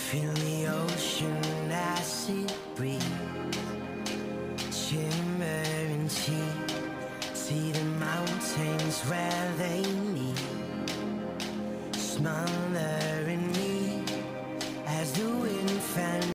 Feel the ocean as it breathes, shimmering teeth. See the mountains where they meet. Smile